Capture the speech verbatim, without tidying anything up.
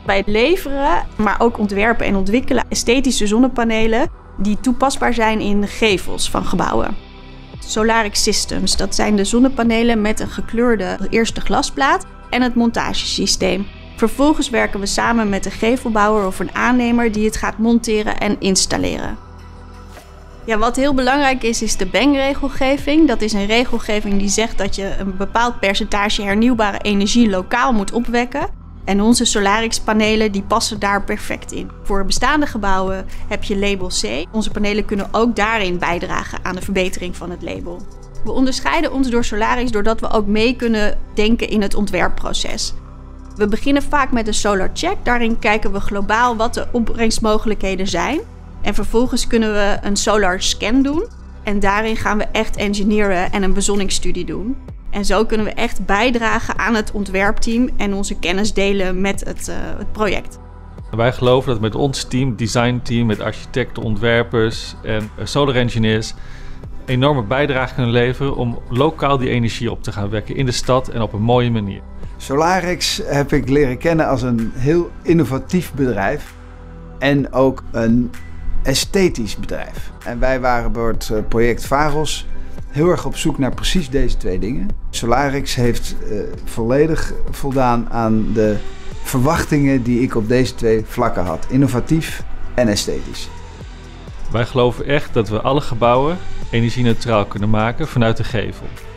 Wij leveren, maar ook ontwerpen en ontwikkelen esthetische zonnepanelen die toepasbaar zijn in gevels van gebouwen. Solarix Systems, dat zijn de zonnepanelen met een gekleurde eerste glasplaat en het montagesysteem. Vervolgens werken we samen met een gevelbouwer of een aannemer die het gaat monteren en installeren. Ja, wat heel belangrijk is, is de B E N-regelgeving. Dat is een regelgeving die zegt dat je een bepaald percentage hernieuwbare energie lokaal moet opwekken. En onze Solarix-panelen die passen daar perfect in. Voor bestaande gebouwen heb je label C. Onze panelen kunnen ook daarin bijdragen aan de verbetering van het label. We onderscheiden ons door Solarix doordat we ook mee kunnen denken in het ontwerpproces. We beginnen vaak met een Solar Check. Daarin kijken we globaal wat de opbrengstmogelijkheden zijn. En vervolgens kunnen we een Solar Scan doen. En daarin gaan we echt engineeren en een bezonningsstudie doen. En zo kunnen we echt bijdragen aan het ontwerpteam en onze kennis delen met het, uh, het project. Wij geloven dat met ons team, designteam, met architecten, ontwerpers en solar engineers een enorme bijdrage kunnen leveren om lokaal die energie op te gaan wekken in de stad en op een mooie manier. Solarix heb ik leren kennen als een heel innovatief bedrijf en ook een esthetisch bedrijf. En wij waren bij het project VAROS heel erg op zoek naar precies deze twee dingen. Solarix heeft uh, volledig voldaan aan de verwachtingen die ik op deze twee vlakken had. Innovatief en esthetisch. Wij geloven echt dat we alle gebouwen energie-neutraal kunnen maken vanuit de gevel.